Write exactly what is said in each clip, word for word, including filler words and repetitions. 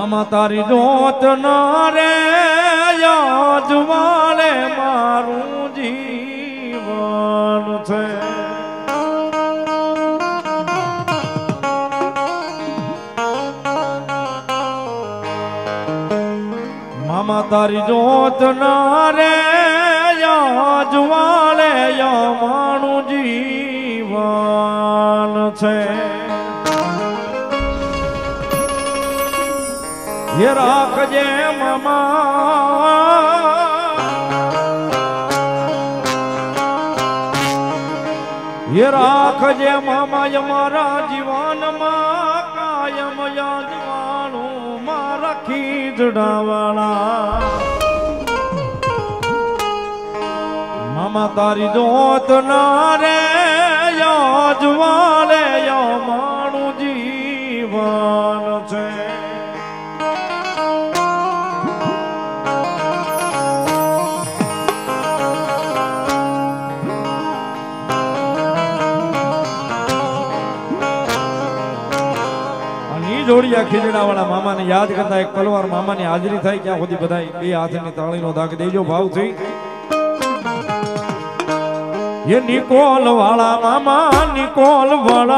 मामा तारी जोत नारे याद वाले मारू जीवन छे मामा तारी जोत नारे याद वाले या मारू जीवन छे ये राखजे मामा ये राखजे मामा यमारा जीवन मां कायम यादवाणू मारा खीजड़ा वाला मामा तारी जोत नारे याद वाले या मानू जीवन छे जोड़िया खीजड़ा वाला मामा ने याद करता एक पलवार मामा ने हाजरी थाई क्या खुदी बधाई बे हाथ ने ताली नो दाग देजो भाव थी ये निकोल वाला मामा निकोल वाला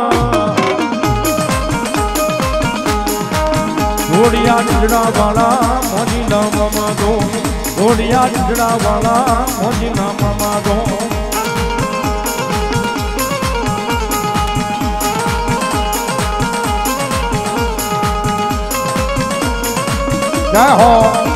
जोड़िया खीजड़ा वाला मोजी ना मामा दो जोड़िया खीजड़ा वाला मोजी ना मामा दो जय हो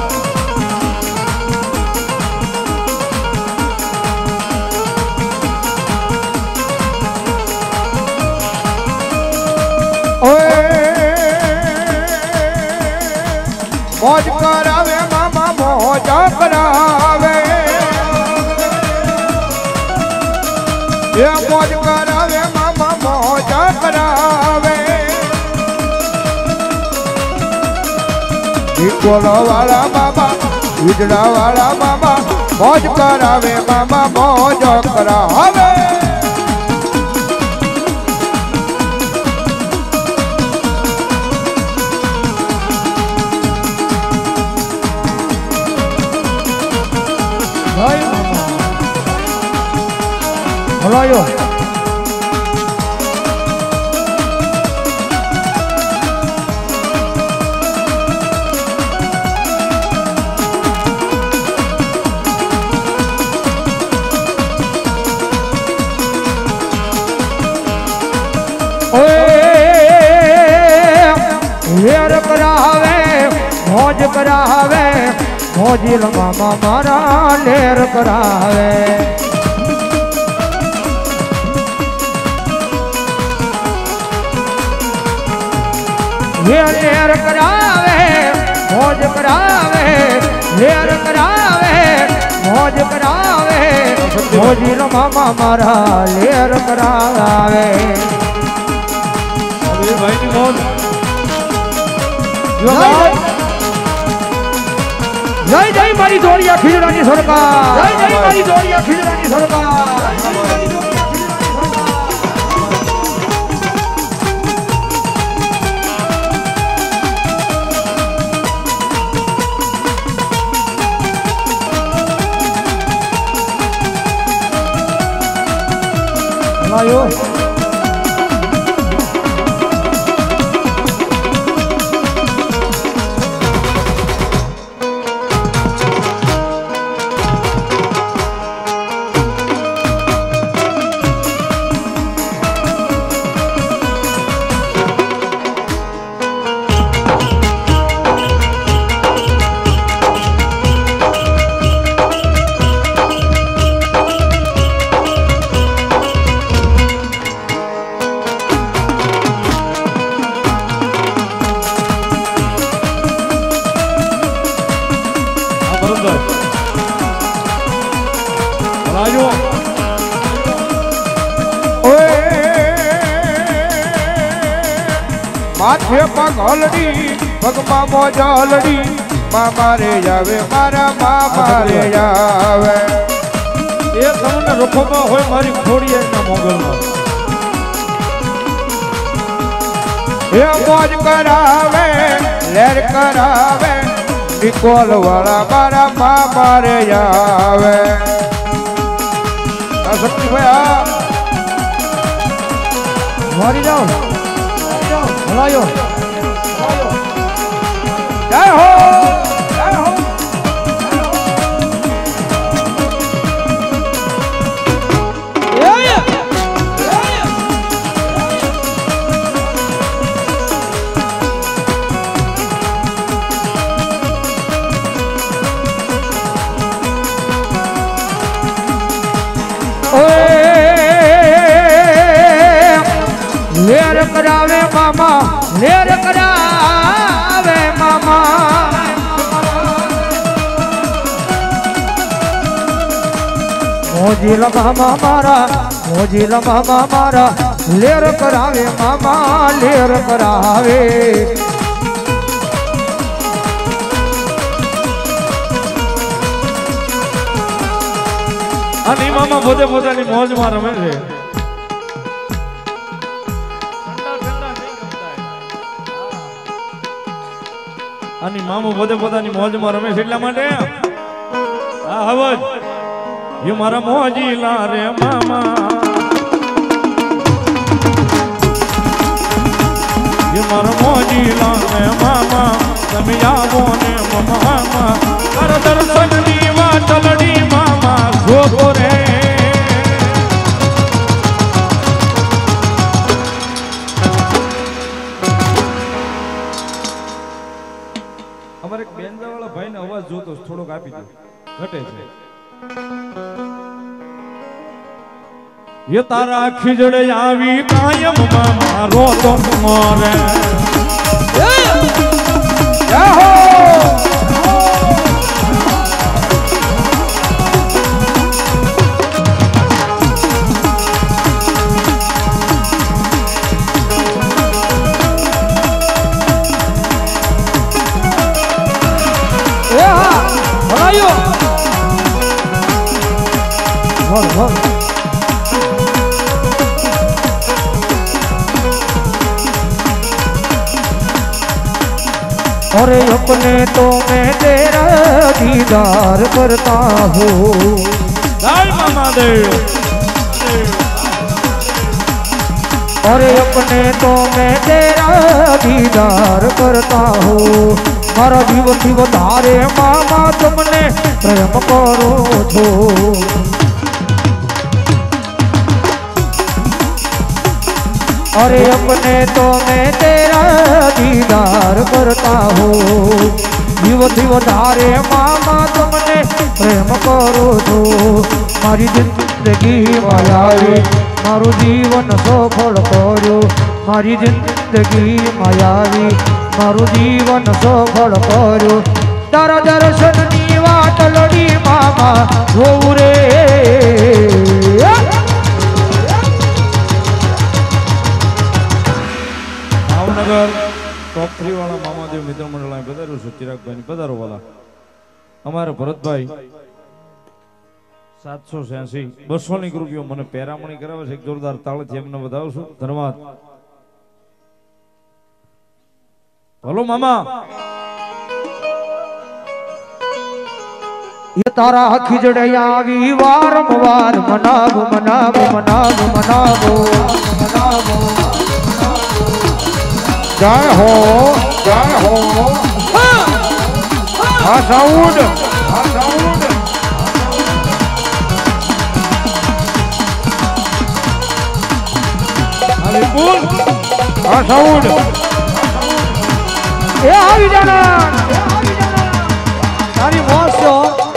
मौज करावे मामा मौज करावे ये मौज करावे मामा मौज करावे निकोला वाला मामा खीजड़ा वाला मामा मौज करावे मामा मौज करावे भाई मामा भलायो हेर करावे मौज करावे मौजी मामा मारा लेर करावे हेर हेर करावे मौज करावे हेर करावे मौज करावे मौजी मामा मारा लेर करावे अरे भाई की मौज जय जय मारी जोड़िया खीजड़ानी सरकार जय जय मारी जोड़िया खीजड़ानी सरकार लायो माथे पगलड़ी पगमा मोजालड़ी मामा रे जावे मारा मामा रे जावे ये તમને રખોમાં હોય મારી ખોડિયાના મોગલમાં એ મોજ કરાવે લેર કરાવે નિકોલ વાળા મારા મામા રે આવે આ શક્તિ ભાઈ મારી જાઓ હલાયો જય હો જય હો લેર કરાવે મામા લેર કરાવે મામા મોજી લમામા મારા મોજી લમામા મારા લેર કરાવે મામા લેર કરાવે અને મામા પોતે પોતાની મોજમાં રમે છે. અને મામો પોતે પોતાની મોજમાં રમે છે એટલા માટે આ હવજ એ મારા મોજીલા રે મામા એ મારા મોજીલા રે મામા તમે આવો ને મામા કર દર્શનની વાતલડી મામા જોગો રે અમારે એક બેનજાવાળા ભાઈને અવાજ જોતો થોડોક આપી દો ઘટે છે. એ તારા ખીજડે આવી કાયમ મારો તો મોરે જય હો હલાયો બોલ બોલ अरे अपने तो मैं तेरा दीदार करता हूँ जय मामा देव. अरे अपने तो मैं तेरा दीदार करता हूँ मारा जीवन थी વધારે मामा तुमने प्रेम करो छो अरे अपने तो मैं तेरा दीदार करता हूँ जीवથી વધારે मामा तुमने प्रेम करो छो मारी जिंदगी मायावी मारू जीवन सफल करो मारी जिंदगी मायावी मारू जीवन सफल करो तारा दर्शननी वाट लड़ी मामा જોઉં રે ભાવનગર ટોપ થ્રી વાળા મામાદેવ મિત્ર મંડળ અહીં પધાર્યું છે. ચિરાગભાઈ પધારો વાલા. અમારે ભરતભાઈ સાતસો છ્યાસી બસો ની રૂપિયો મને પેરામણી કરાવે છે. એક જોરદાર તાળથી એમને વધાવશું. ધન્યવાદ. હલો મામા ये तारा खिजड़े आवी वारंवार मनावो मनावो मनावो मनावो मनावो जय हो जय हो आ साउंड आ साउंड अरे बोल आ साउंड ए આવી જાના તારી મોસ છો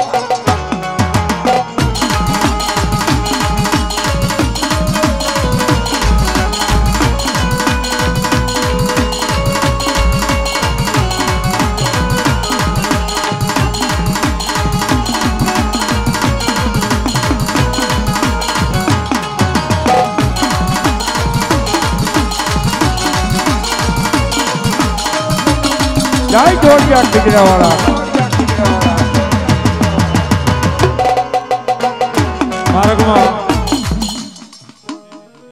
जय जोड़िया खिजड़ा वाला मार्गમાં